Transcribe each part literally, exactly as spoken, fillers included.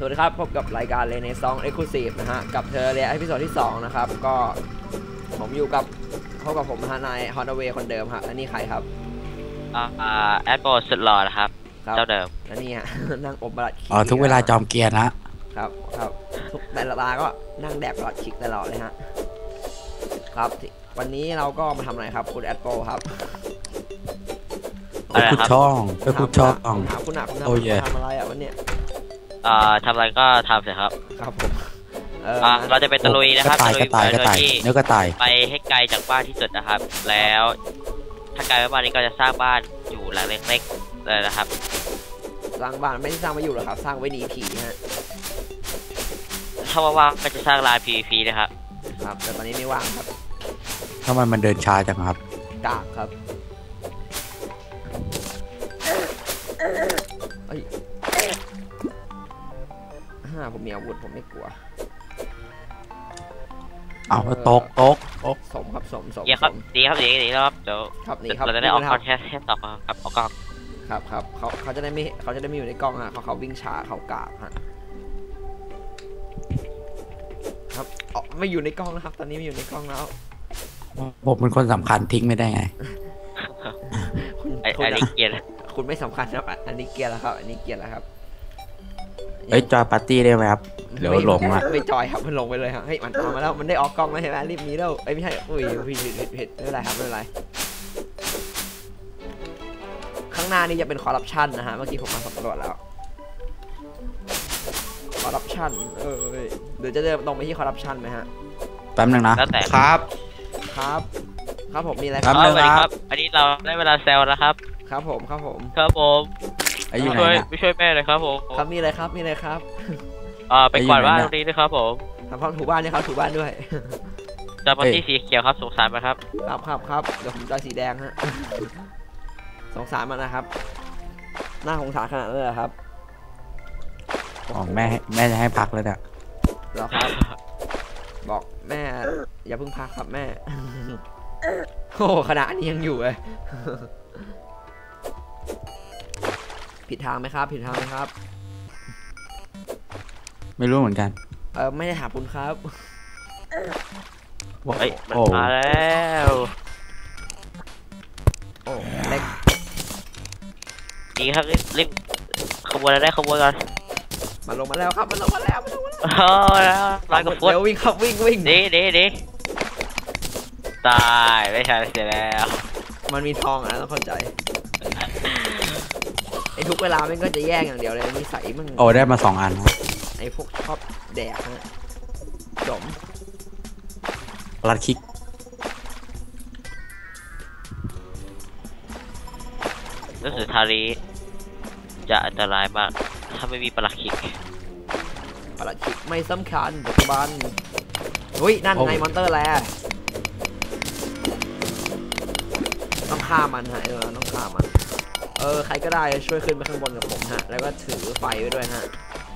สวัสดีครับพบกับรายการเลเนซองเอ็กซ์คลูซีฟนะฮะกับเธอเรียเอพิโซดที่สองนะครับก็ผมอยู่กับพบกับผมฮานายฮอนเวย์คนเดิมครับและนี่ใครครับอ่าแอดโบสุดหล่อนะครับเจ้าเดิมและนี่ฮะนั่งอมบลัดคิกอ๋อทุกเวลาจอมเกียร์นะครับครับทุกแต่ละตาก็นั่งแดกบลัดคิกตลอดเลยฮะครับวันนี้เราก็มาทำอะไรครับคุณแอดโบครับไปขุดช่องไปขุดช่องถามคุณหนักคุณทำอะไรอ่ะวันเนี้ยอ่าทำอะไรก็ทำเสร็จครับครับผมอ่าเราจะไปตะลุยนะครับตะลุยไปโดยที่เนื้อกระต่ายไปให้ไกลจากบ้านที่สุดนะครับแล้วถ้าไกลบ้านนี้ก็จะสร้างบ้านอยู่หลังเล็กๆเลยนะครับสร้างบ้านไม่ได้สร้างไว้อยู่หรอกครับสร้างไว้หนีผีฮะถ้าว่างก็จะสร้างลาน พี วี พี นะครับครับแต่ตอนนี้ไม่ว่างครับทำไมมันเดินช้าจังครับกากครับเอ้ยฮ่าผมมีอาวุธผมไม่กลัวเอาโต๊ะโต๊ะโต๊ะสมครับสมสมดีครับดีครับดีดีครับเดี๋ยวเราจะได้ออกคอนแทสแค่ต่อครับออกกล้องครับครับเขาเขาจะได้ไม่เขาจะได้ไม่อยู่ในกล้องฮะเขาเขาวิ่งช้าเขากากฮะครับอ๋อไม่อยู่ในกล้องนะครับตอนนี้ไม่อยู่ในกล้องแล้วผมเป็นคนสำคัญทิ้งไม่ได้ไงอันนี้เกียร์คุณไม่สำคัญครับอันนี้เกียร์แล้วครับอันนี้เกียร์แล้วครับเอ้ยจอยปาร์ตี้ได้ไหมครับเดี๋ยวหลงอ่ะไม่จอยครับมันลงไปเลยครับเฮ้ยมันเอามาแล้วมันได้ออกกล้องแล้วใช่ไหมรีบมีแล้วเอ้ยไม่ใช่อุ้ยผิดผิดผิดไม่เป็นไรครับไม่เป็นไรข้างหน้านี่จะเป็นคอร์รัปชันนะฮะเมื่อกี้ผมมาสำรวจแล้วคอร์รัปชันเออเดี๋ยวจะเดินตรงไปที่คอร์รัปชันไหมฮะแป๊บนึงนะครับครับครับผมมีอะไรครับครับอันนี้เราได้เวลาแซวแล้วครับครับผมครับผมครับผมไอ้อยู่ไหนไม่ช่วยแม่เลยครับผมครับมีอะไรครับมีอะไรครับอ่าไปกวาดบ้านตรงนี้ด้วยครับผมทำความถูบ้านด้วยครับถูบ้านด้วยจะมาที่สีเขียวครับสงสารมันครับครับครับครับเดี๋ยวผมจะสีแดงฮะสงสารมันนะครับหน้าสงสารขนาดนั้นเลยครับบอกแม่แม่จะให้พักแล้วเนี่ยแล้วครับบอกแม่อย่าเพิ่งพักครับแม่โอ้ขนาดนี้ยังอยู่เลยผิดทางไหมครับผิดทางไหมครับไม่รู้เหมือนกันเออไม่ได้ถามคุณครับเฮ้ยมันมาแล้วโอ้เล็กดีครับรีบขบวนได้ขบวนก่อนมันลงมาแล้วครับมันลงมาแล้วมันลงมาแล้วโอ้แล้วร้อยกว่าฟุตเดี๋ยววิ่งครับวิ่งวิ่งดีดีดีตายไม่ใช่เสียแล้วมันมีทองนะต้องเข้าใจไอ้ทุกเวลามันก็จะแย่งอย่างเดียวเลยนิสัยมึงโอ้ได้มาสองอันไอ้พวกชอบแดกนะจมลัดคิกรู้สึกทารีจะอันตรายมากถ้าไม่มีปลัดคิกปลัดคิกไม่สำคัญปัจจุบันอุ้ยนั่นไงมอนเตอร์แล้วต้องฆ่ามันฮะเออต้องฆ่ามันเออใครก็ได้ช่วยขึ้นไปข้างบนกับผมฮะแล้วก็ถือไฟไว้ด้วยฮะ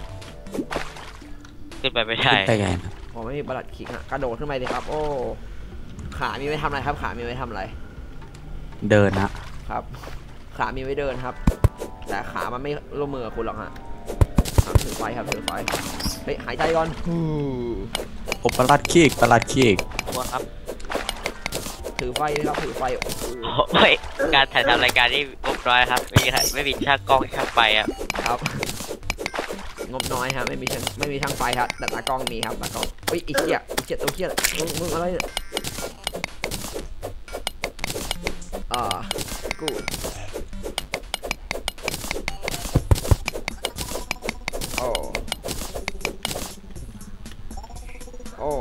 ขึ้นไปไม่ใช่ไปไงผมไม่มีปลัดคิกฮะกระโดดขึ้นไปเลยครับโอ้ขามีไว้ทำอะไรครับขามีไว้ทำอะไรเดินนะครับขามีไว้เดินครับแต่ขามันไม่ร่วมมือกับคุณหรอกฮะถือไฟครับถือไฟเฮ้ยหายใจก่อนโอ้ปลัดคิกปลัดคิกครับถือไฟครับถือไฟโอ้ยการถ่ายทำรายการนี่งบน้อยครับไม่มีไม่มีช่างกล้องช่างไฟครับงบน้อยฮะไม่มีช่างไม่มีช่างไฟครับแต่ตากล้องมีครับตากล้องเฮ้ยไอ้เหี้ยไอ้เหี้ยตัวเหี้ยมึงมึงอะไรเนี่ยอ่ากูโอ้โอ้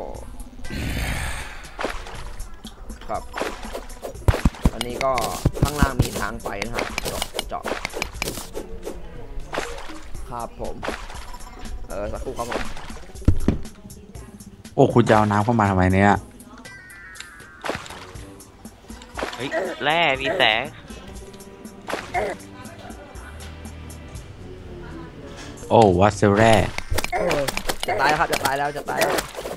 ครับอันนี้ก็ข้างล่างมีทางไปนะครับเจาะเจาะครับผมเออสักครู่ครับผมโอ้คุณจะเอาน้ำเข้ามาทำไมเนี่ยเฮ้ยแร่มีแสงโอ้วัสเซแร่จะตายแล้วครับจะตายแล้วจะตายแล้ว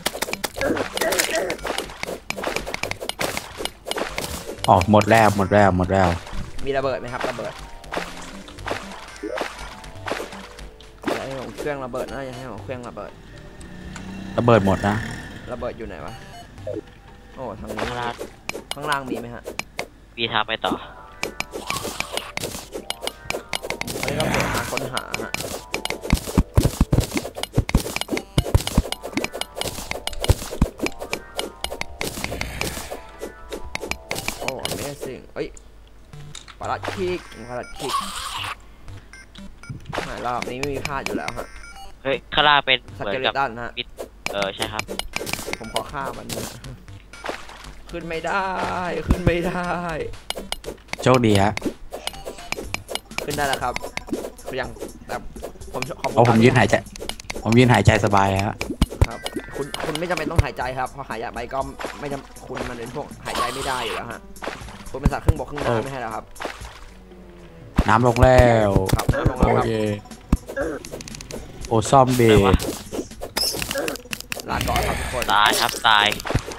อ๋อหมดแล้วหมดแล้วหมดแล้วมีระเบิดไหมครับระเบิดให้ผมเครื่องระเบิดนะอย่าให้ผมเครื่องระเบิดระเบิดหมดนะระเบิดอยู่ไหนวะโอ้ทางนี้ข้างล่างข้างล่างมีไหมฮะมีทางไปต่ออันนี้ก็เปิดมาค้นหาฮะโอ้ Amazing เอ้ยปลัดคิกปลัดคิกหมายรอบนี้ไม่มีพลาดอยู่แล้วฮะเฮ้ยข้างล่างเป็นสเหมือเกนเลกับตันฮะเออใช่ครับผมขอฆ่ามันนะขึ้นไม่ได้ขึ้นไม่ได้โชคดีฮะขึ้นได้แล้วครับยังแต่ผมขอบเพราะผมยืนหายใจ ผมยืนหายใจสบายฮะครับคุณคุณไม่จำเป็นต้องหายใจครับเพราะหายใจไปก็ไม่จำคุณมันเป็นพวกหายใจไม่ได้อยู่แล้วฮะคุณเป็นสัตว์ครึ่งบกครึ่งน้ำไม่ใช่เหรอครับน้ำลงแล้วครับน้ำลงแล้วโอครับเคโอซอมเบไหนวะลาก่อนครับทุกคนตายครับตาย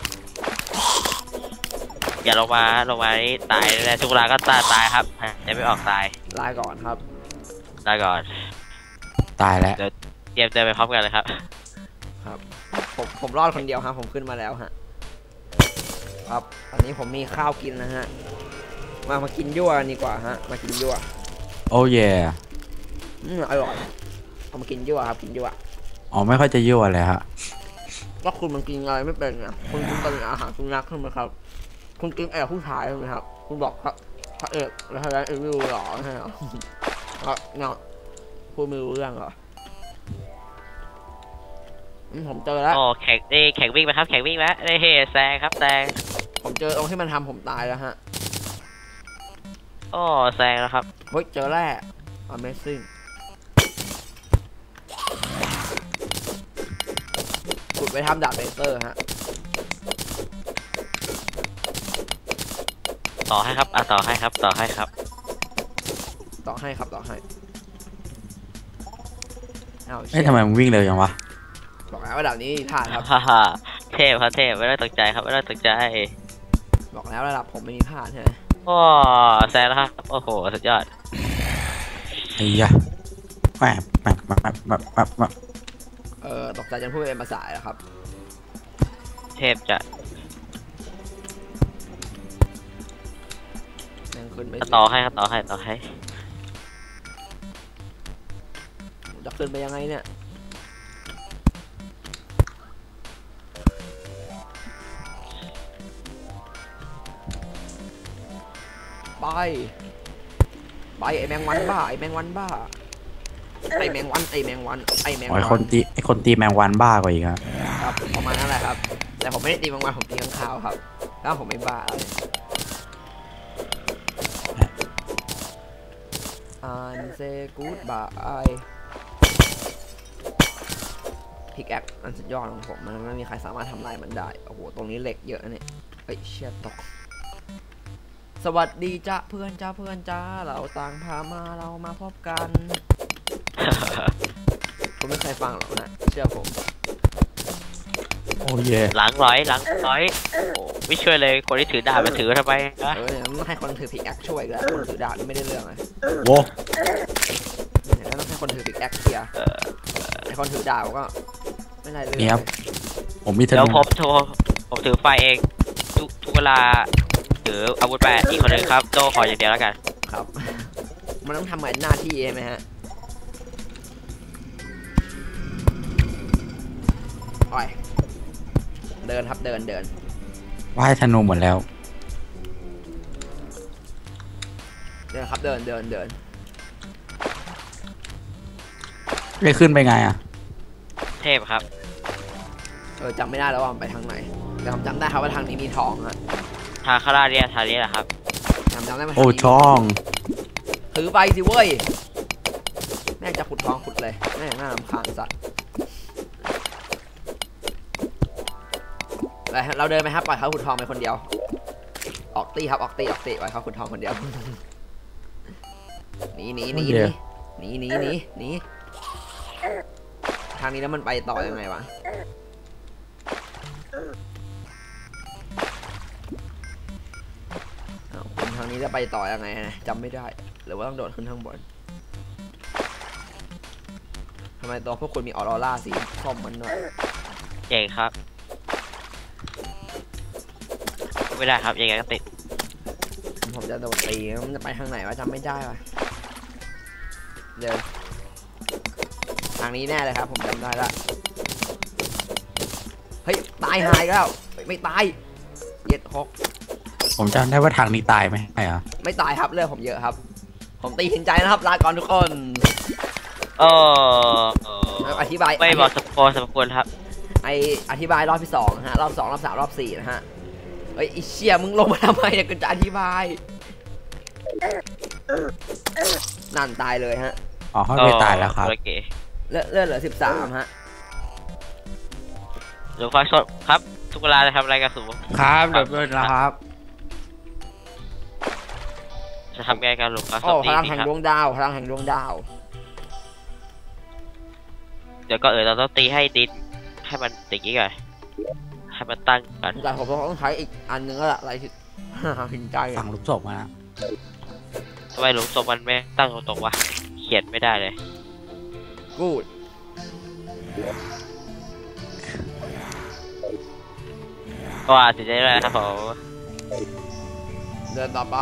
อย่าลงมาลงมานี่ตายเลยทุกเวลาก็ตายตายครับจะไม่ออกตายลาก่อนครับตายก่อนตายแล้วเตรียมเดินไปพร้อมกันเลยครับครับผมผมรอดคนเดียวฮะผมขึ้นมาแล้วฮะครับตอนนี้ผมมีข้าวกินนะฮะมามากินยั่วกันดีกว่าฮะมากินยั่วโอ้เย่อืมอร่อยเอามากินยั่วครับกินยั่วอ๋อไม่ค่อยจะยั่วเลยฮะว่าคุณมันกินอะไรไม่เป็นนะคุณกินเป็นอาหารสุนัขใช่ไหมครับคุณกินแอบผู้ชายใช่ไหมครับคุณบอกครับพระเอกแล้วทำไมเอ็มวิวหรอใช่ไหมครับเนาะพูดไม่รู้เรื่องเหรออืมผมเจอแล้วโอ้แข่งนี่แข่งวิ่งไหมครับแข่งวิ่งไหมได้เฮ้แซงครับแซงผมเจอตรงที่มันทำผมตายแล้วฮะโอ้แซงแล้วครับเฮ้ยเจอแร่ Amazing ขุดไปทำดาบเลเซอร์ฮะต่อให้ครับอ่ะต่อให้ครับต่อให้ครับต่อให้ครับต่อให้เอาเอ้ยทำไมมึงวิ่งเร็วจังวะบอกแล้วว่าดาบนี้พลาดครับฮ่าฮ่าเทพครับเทพไม่ต้องตกใจครับไม่ต้องตกใจบอกแล้วระดับผมไม่มีพลาดใช่ไหมโอ้แซงแล้วครับโอ้โหสุดยอดไอ้ยะแมบแมบแมบแมบแมบแมบแมบเออตกใจจนพูดเป็นภาษาแล้วครับเทพจะยังขึ้นไม่ต่อให้ครับต่อให้ต่อให้จะขึ้นไปยังไงเนี่ยไปไปไอแมงวันบ้าไอแมงวันบ้าไอแมงวันไอแมงวันไอแมงโอ้วัยคนตีไอคนตีแมงวันบ้ากว่าอีกฮะครับประมาณนั้นแหละครับแต่ผมไม่ได้ตีแมงวันผมตีข้างคาวครับแล้วผมไม่บ้าเลยอันเซกูดบายพิกแอคอันสุดยอดของผมมันไม่มีใครสามารถทำลายมันได้โอ้โหตรงนี้เหล็กเยอะนะเนี่ยเฮ้ยเชี่ยตกสวัสดีจ้าเพื่อนจ้าเพื่อนจ้าเราต่างพามาเรามาพบกันผมไม่เคยฟังหรอกนะเชื่อผมโอ้เย่หลังร้อยหลังร้อยโอ้ไม่ช่วยเลยคนที่ถือดาบมาถือทำไมนะเออเนี่ยต้องให้คนถือพิกแอคช่วยกันคนถือดาบนี่ไม่ได้เรื่องเลยโว้เนี่ยต้องให้คนถือพิกแอคเคลียร์ไอคนถือดาบก็ไม่ได้เรื่องนี่ครับผมมีธเดี๋ยวนูผมโทรผมถือไฟเองทุกทุกเวลาถืออาวุธแปดอีกคนหนึ่งครับโจขออย่างเดียวแล้วกันครับ มันต้องทำเหมือนหน้าที่ใช่ไหมฮะโอ้ยเดินครับเดินเดินว่ายธนูหมดแล้วเดินครับเดินเดินเดินไม่ขึ้นไปไงอ่ะเทพครับเออจำไม่ได้แล้วว่ามันไปทางไหนแต่ผมจำได้ครับว่าทางนี้มีทองฮะทางข้างล่างเนี่ยทางนี้แหละครับจำจำได้ไหมโอ้ช่องถือไปสิเว้ยแม่งจะขุดทองขุดเลยแม่งน่ารำคาญสัตว์ไปเราเดินไปครับปล่อยเขาขุดทองไปคนเดียว ออกตีครับออกตีออกตีปล่อยเขาขุดทองคนเดียวหนีหนีหนีหนีหนีหนีหนีหนีทางนี้แล้วมันไปต่อยังไงวะเอาคุณทางนี้จะไปต่อยังไงนะจำไม่ได้หรือว่าต้องโดดขึ้นข้างบนทำไมตัวพวกคุณมีออโรราสีส้มมันด้วยเก่งครับไม่ได้ครับยังไงก็ติดผมจะโดนตีมันจะไปทางไหนวะจำไม่ได้วะเดี๋ยวทางนี้แน่เลยครับผมจำได้ละเฮ้ยตายหายแล้วไม่ตายเย็ดฮอกผมจำได้ว่าทางนี้ตายไหมใช่เหรอไม่ตายครับเลือดผมเยอะครับผมตีหินใจนะครับลาก่อนทุกคนโอ้อธิบายไม่บอกสปอร์สปอร์ครับไออธิบายรอบที่สองนะฮะรอบสองรอบสามรอบสี่นะฮะเฮ้ยไอเชี่ยมึงลงมาทำไมเนี่ยกูจะอธิบายนั่นตายเลยฮะอ๋อเขาไม่ตายแล้วครับโอเคเลือดเลือดเหลือสิบสามฮะหรือฟังชดครับทุกเวลาจะทำอะไรกับสูครับเดี๋ยวเปิดแล้วครับจะทำไงกันหรือฟังชโอ้ดพดีลังดีแห่งครับดวงดาวพลังแห่งดวงดาวเดี๋ยวก็เออเราต้องตีให้ดินให้มันติดกี้ก่อนให้มันตั้งกันแต่ผมต้องใช้อีกอันนึงก็ละอะไรที่ หินใจฝั่งลูกศพมาทำไมหลุมศพมันไม่ตั้งตรงๆวะเขียนไม่ได้เลยกูดก็อาจจะได้ครับผมเดินต่อไป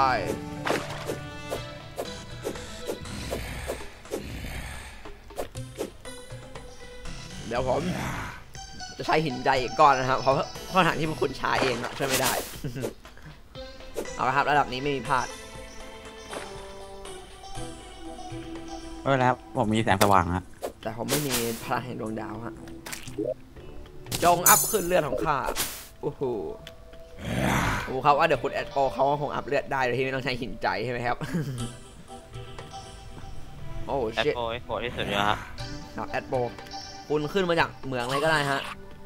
เดี๋ยวผมจะใช้หินใจอีกก้อนนะครับเพราะข้อหาที่พวกคุณใช้เองนะช่วยไม่ได้ เอาละครับระดับนี้ไม่มีพลาดไม่เป็นไรครับผมมีแสงสว่างฮะแต่ผมไม่มีพลังแห่งดวงดาวฮะจงอัพขึ้นเลือดของข้าโอ้โหโอ้เขาว่าเดี๋ยวคุณแอดโอเขาคงอัพเลือดได้โดยที่ไม่ต้องใช้หินใจใช่ไหมครับ โอ้แอปชิตโปโหดที่สุดเลยครับครับแอดโบคุณขึ้นมาจากเหมืองอะไรก็ได้ฮะ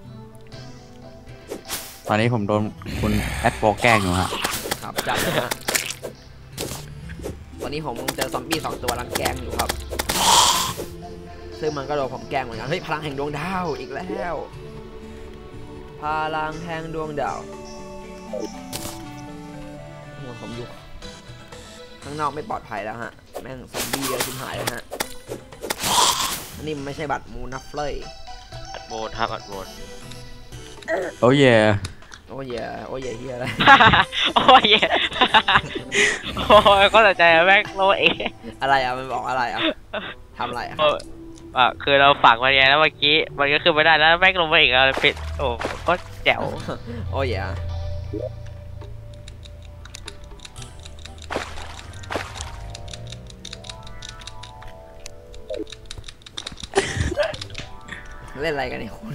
ตอนนี้ผมโดนคุณแอดโปแกล้งอยู่ฮะครับจัดนะฮะวันนี้ผมเจอซอมบี้สองตัวรังแกงอยู่ครับซึ่งมันก็โดนผมแกล้งเหมือนกันเฮ้ยพลังแห่งดวงดาวอีกแล้วพลังแห่งดวงดาวโอ้ผมอยู่ข้างนอกไม่ปลอดภัยแล้วฮะแม่งซอมบี้เยอะชิบหายแล้วฮะอันนี้มันไม่ใช่บัตรมูนัฟเฟลย์อัดโบนครับอัดโบนโอ้ยโอ้ยโอ้ยเฮียอะไรโอ้ยโอ้ยก็สนใจแม่งโลเออะไรอ่ะมันบอกอะไรอ่ะทำอะไรอ่ะอ่ะคือเราฝังมันไงแล้วเมื่อกี้มันก็ขึ้นไม่ได้แล้วแม่งลงมาอีกแล้วปิดโอ้ก็แจ๋วโอ้ยเล่นอะไรกันเนี่ยคุณ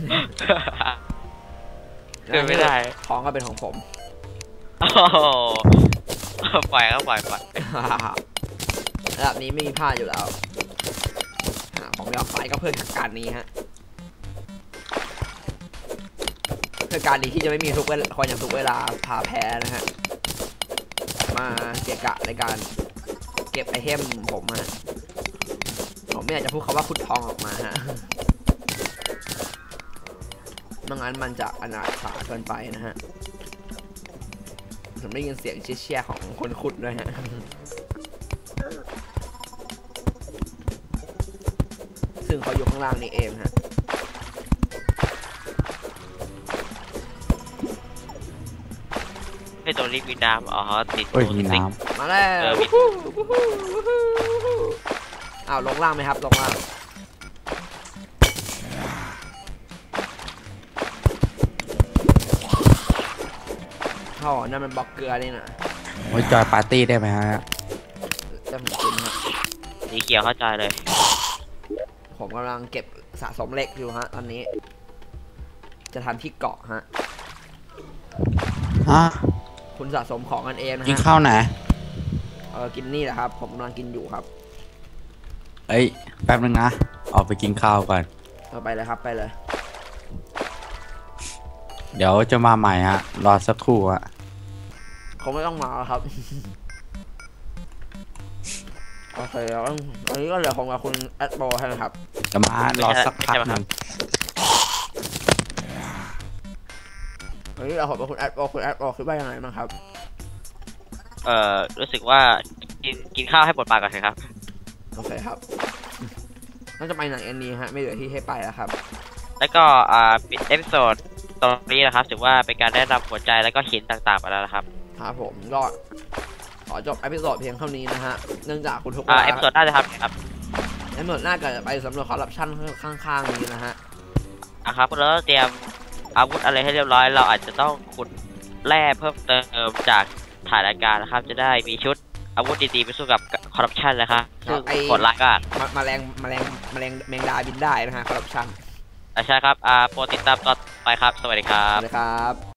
ขึ้นไม่ได้ของก็เป็นของผมโอ้โหปล่อยก็ปล่อยปล่อยระดับนี้ไม่มีพลาดอยู่แล้วผมยอมไฟก็เพื่อการนี้ฮะเพื่อการนี้ที่จะไม่มีทุกเวลาคนอย่างทุกเวลาพาแพ้นะฮะมาเกะกะในการเก็บไอเทมผมฮะผมไม่อยากจะพูดคำว่าขุดทองออกมาฮะไม่งั้นมันจะอนาถาเกินไปนะฮะผมได้ยินเสียงเชี่ยๆของคนขุดด้วยฮะซึ่งเขาอยู่ข้างล่างนี่เองฮะให้ตัวนี้มีน้ำอ๋อติดโอ้ยมีน้มาแล้วอ้าวลงล่างไหมครับลงล่างอ๋อนั่นมันบล็อกเกลือนี่นะำไว้จอยปาร์ตี้ได้ไหมฮะจะผมกินฮะสีเขียวเข้าใจเลยผมกำลังเก็บสะสมเหล็กอยู่ฮะตอนนี้ จะทำที่เกาะฮะฮะคุณสะสมของกันเองนะกินฮะข้าวไหนเออกินนี่แหละครับ ผมกำลังกินอยู่ครับเอ้ยแป๊บนึงนะออกไปกินข้าวก่อนเอาไปเลยครับไปเลยเดี๋ยวจะมาใหม่ฮะรอสักครู่ฮะคงไม่ต้องมาแล้วครับ โอเคแล้วอันนี้ก็เหลือผมกับคุณแอดโบใช่ไหมครับจะมารอสักพักหนึงอันนี้เราผมกับคุณแอดโบคุณแอดโบคิดว่ายังไงบ้างครับเอ่อรู้สึกว่ากินกินข้าวให้หมดปากก่อนเถอะครับโอเคครับน่าจะไปไหนอันนี้ฮะไม่เหลือที่ให้ไปแล้วครับแล้วก็อ่าปิดเอพิโซดตรงนี้นะครับถือว่าเป็นการแนะนำหัวใจแล้วก็หินต่างๆไปแล้วนะครับครับผมก็ขอจบเอพิโซดเพียงเท่านี้นะฮะเนื่องจากคุณทุกอ่าเอพิโซดหน้าจะทำครับเอพิโซดหน้าก็จะไปสำรวจคอร์รัปชันข้างๆนี้นะฮะอ่ะครับเราเตรียมอาวุธอะไรให้เรียบร้อยเราอาจจะต้องขุดแร่เพิ่มเติมจากถ่ายรายการนะครับจะได้มีชุดอาวุธดีๆไปสู้กับคอร์รัปชันนะครับซึ่งโหดร้ายมากมามาแรงมาแรงมาแรงแมงดาบินได้นะฮะคอร์รัปชันอ่ะใช่ครับอ่าโปรดติดตามตอนไปครับสวัสดีครัสบวัสดีครับ